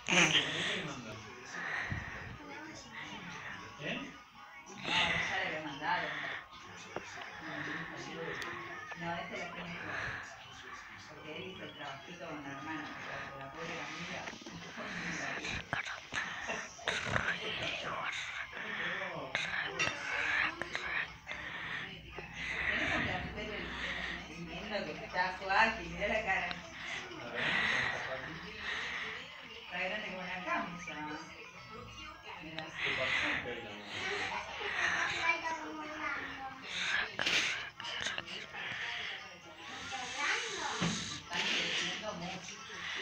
¿Qué le mandan? ¿Eh? No, ya le mandaron. No, este la tiene porque él hizo el trabajito con la hermana, pero la pobre Camila. Tenemos que hacer el viendo que está Joaquín, mirá la cara. Está grande como una camisa. Mirá. ¿Qué pasó? Están creciendo mucho.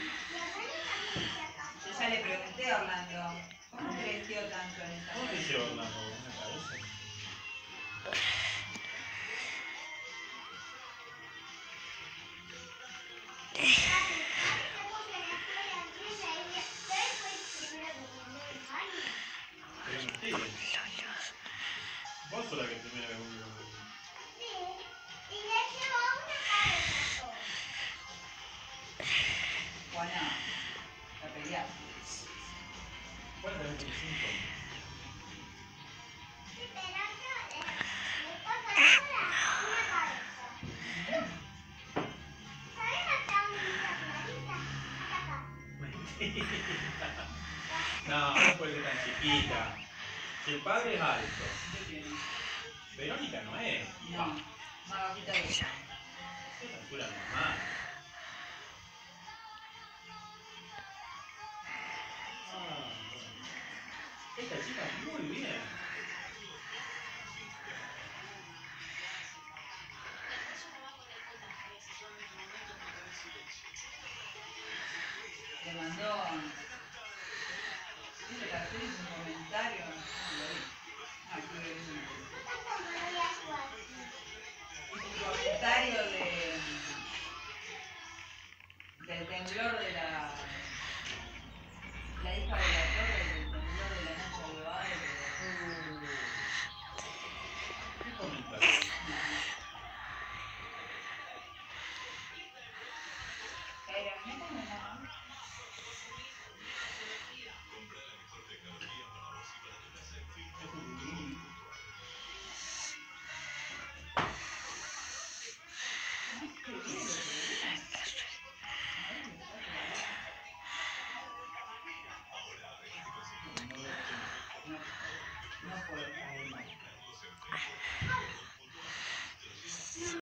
Yo ya le pregunté a Orlando, ¿cómo creció tanto en esta ¿Cómo creció Orlando? ¿Una cabeza? Pero mentira. Vos sos la que primero que comió. Juana, la peleaste. ¿Cuál es la 25? No, no puede ser tan chiquita. Si el padre es alto. Verónica no es. No, más bajita que ella. Es la altura normal. Esta chica muy bien. Le mandó. Dice que